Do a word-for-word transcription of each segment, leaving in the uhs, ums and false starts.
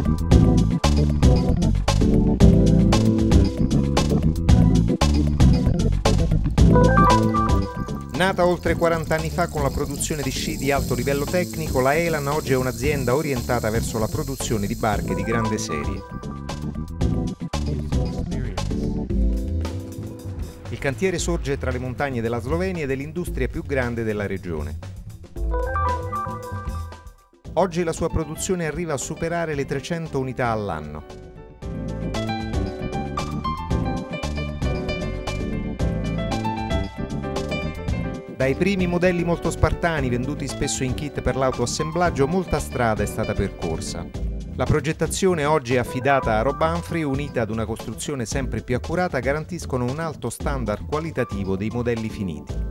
Nata oltre quaranta anni fa con la produzione di sci di alto livello tecnico, la Elan oggi è un'azienda orientata verso la produzione di barche di grande serie. Il cantiere sorge tra le montagne della Slovenia ed è l'industria più grande della regione. Oggi la sua produzione arriva a superare le trecento unità all'anno. Dai primi modelli molto spartani, venduti spesso in kit per l'autoassemblaggio, molta strada è stata percorsa. La progettazione oggi è affidata a Rob Humphrey, unita ad una costruzione sempre più accurata, garantiscono un alto standard qualitativo dei modelli finiti.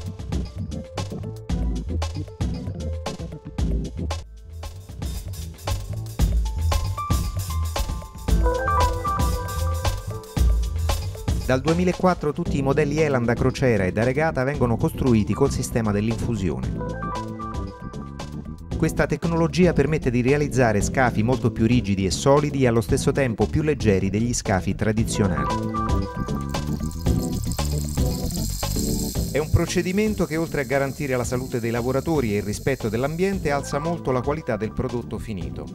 Dal duemilaquattro tutti i modelli Elan da crociera e da regata vengono costruiti col sistema dell'infusione. Questa tecnologia permette di realizzare scafi molto più rigidi e solidi e allo stesso tempo più leggeri degli scafi tradizionali. È un procedimento che, oltre a garantire la salute dei lavoratori e il rispetto dell'ambiente, alza molto la qualità del prodotto finito.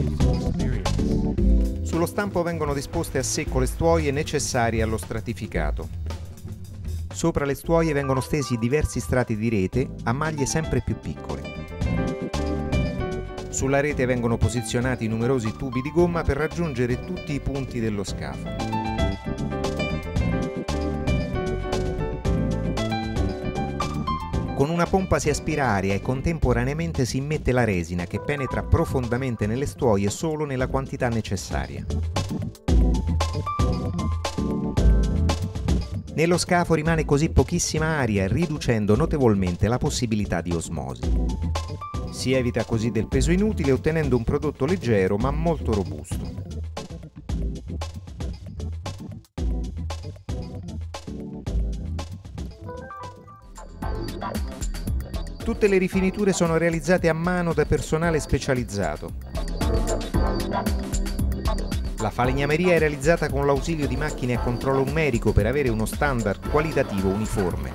Sullo stampo vengono disposte a secco le stuoie necessarie allo stratificato. Sopra le stuoie vengono stesi diversi strati di rete a maglie sempre più piccole. Sulla rete vengono posizionati numerosi tubi di gomma per raggiungere tutti i punti dello scafo. Con una pompa si aspira aria e contemporaneamente si immette la resina che penetra profondamente nelle stuoie solo nella quantità necessaria. Nello scafo rimane così pochissima aria, riducendo notevolmente la possibilità di osmosi. Si evita così del peso inutile, ottenendo un prodotto leggero ma molto robusto. Tutte le rifiniture sono realizzate a mano da personale specializzato. La falegnameria è realizzata con l'ausilio di macchine a controllo numerico per avere uno standard qualitativo uniforme.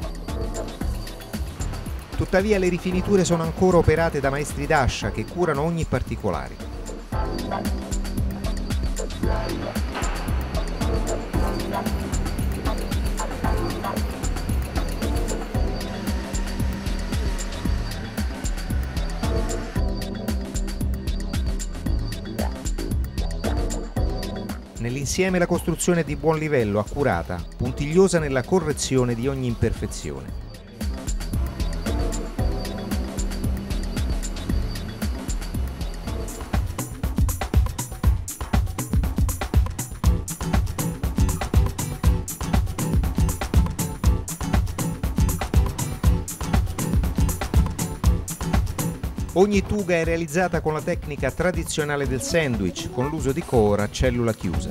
Tuttavia le rifiniture sono ancora operate da maestri d'ascia che curano ogni particolare. Nell'insieme la costruzione è di buon livello, accurata, puntigliosa nella correzione di ogni imperfezione. Ogni tuga è realizzata con la tecnica tradizionale del sandwich, con l'uso di core a cellula chiusa.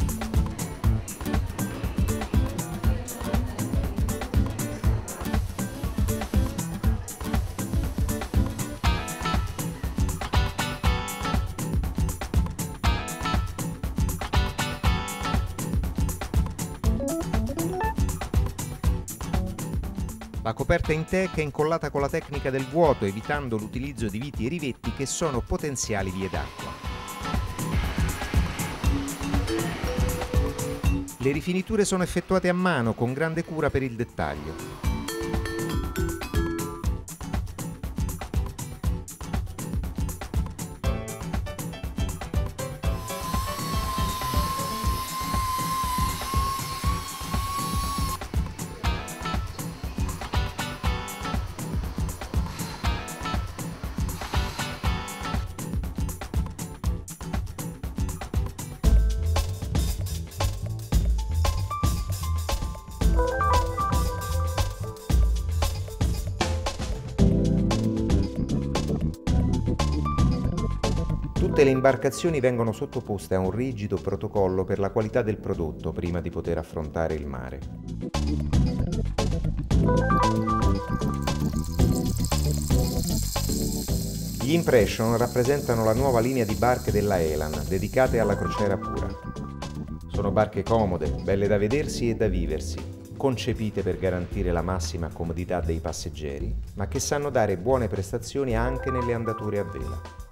La coperta in teak è incollata con la tecnica del vuoto, evitando l'utilizzo di viti e rivetti che sono potenziali vie d'acqua. Le rifiniture sono effettuate a mano con grande cura per il dettaglio. Tutte le imbarcazioni vengono sottoposte a un rigido protocollo per la qualità del prodotto prima di poter affrontare il mare. Gli Impression rappresentano la nuova linea di barche della Elan, dedicate alla crociera pura. Sono barche comode, belle da vedersi e da viversi, concepite per garantire la massima comodità dei passeggeri, ma che sanno dare buone prestazioni anche nelle andature a vela.